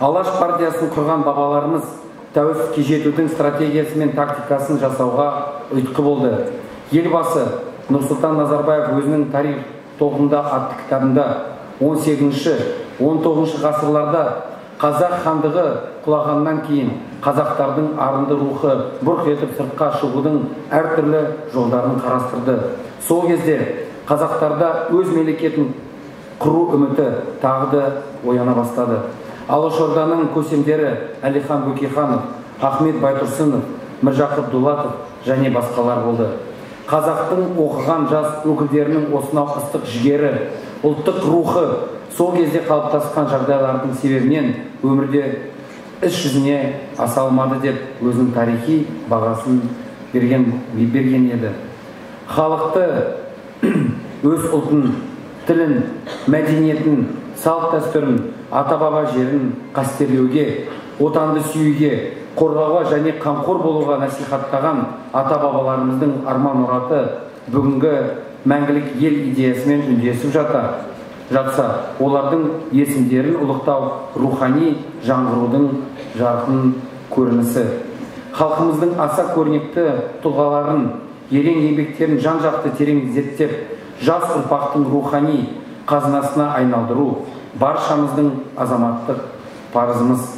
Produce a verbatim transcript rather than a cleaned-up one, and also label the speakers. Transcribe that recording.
Speaker 1: Алаш партиясын құрған бабаларымыз тәуелсіздікке жетудің стратегиясы мен тактикасын жасауға ұйытқы болды. Елбасы Нұрсұлтан Назарбаев өзінің тарих толқынында атты кітабында он сегізінші он тоғызыншы ғасырларда қазақ хандығы құлағаннан кейін қазақтардың арынды рухы бұрқ етіп сыртқа шығудың әртүрлі жолдарын қарастырды. Сол кезде қазақтарда өз мемлекетін құру үміті тағы да ояна бастады. Алашорданың көсемдері Әлихан Бөкейханов, Ахмет Байтұрсынов, Міржақып Дулатов және басқалар болды. Қазақтың оқыған жас өкілдерінің осынау ыстық жігері, ұлттық рухы сол кезде қалыптасқан жағдайлардың себебінен өмірде іс жүзіне аса алмады деп өзінің тарихи бағасын берген, берген еді. Халықты, өз ұлтын, тілін, мәдениетін, салт дәстүрін, ата-баба жерін қастерлеуге, отанды сүюге, қорғауға және қамқор болуға насихаттаған ата-бабаларымыздың арман мұраты бүгінгі мәңгілік ел идеясымен үндесіп жата жатса, олардың есімдерін ұлықтау рухани жаңғырудың жарқын көрінісі. Халқымыздың аса көрнекті тұлғаларын, ерен еңбектерін жан-жақты терең зерттеп, жас ұрпақтың рухани қазынасына айналдыру баршамыздың азаматтық парызымыз.